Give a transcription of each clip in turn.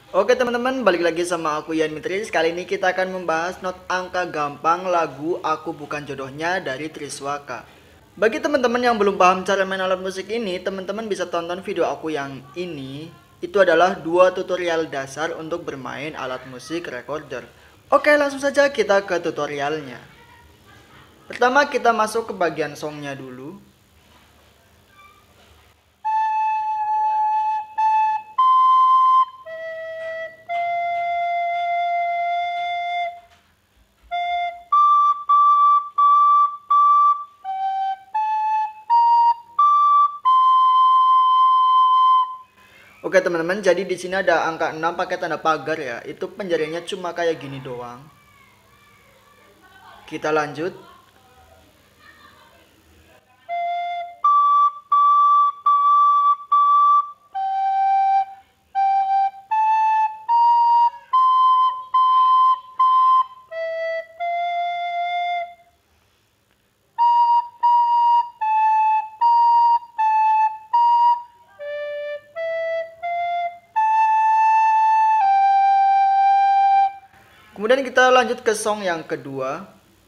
Oke teman-teman, balik lagi sama aku Ian Mitris. Kali ini kita akan membahas not angka gampang lagu Aku Bukan Jodohnya dari Triswaka. Bagi teman-teman yang belum paham cara main alat musik ini, teman-teman bisa tonton video aku yang ini. Itu adalah 2 tutorial dasar untuk bermain alat musik recorder. Oke, langsung saja kita ke tutorialnya. Pertama kita masuk ke bagian songnya dulu. Oke teman-teman, jadi di sini ada angka 6 pakai tanda pagar ya. Itu penjariannya cuma kayak gini doang. Kita lanjut. Kemudian kita lanjut ke song yang kedua.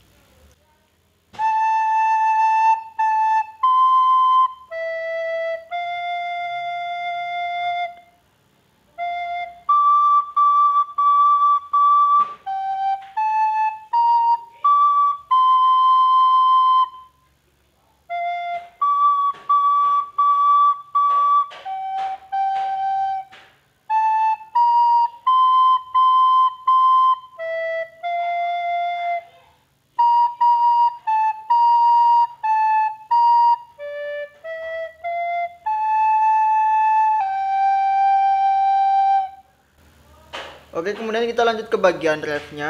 Oke, kemudian kita lanjut ke bagian refnya.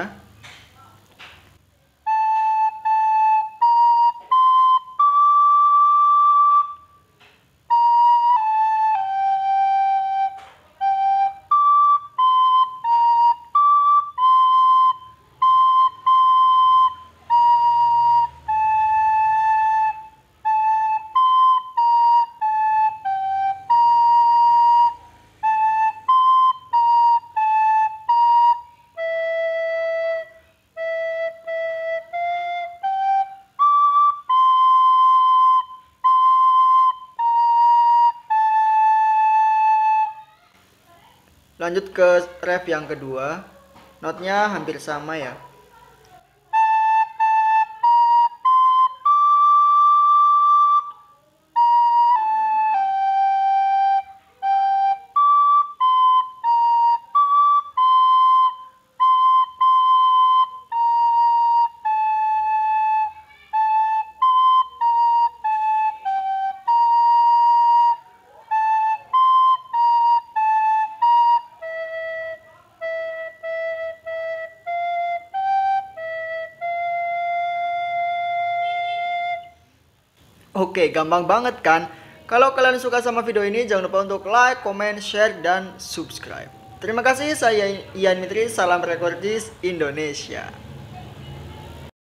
Lanjut ke ref yang kedua. Notnya hampir sama ya. Oke, gampang banget kan? Kalau kalian suka sama video ini, jangan lupa untuk like, comment, share, dan subscribe. Terima kasih, saya Ian Mitri, salam Recordis Indonesia.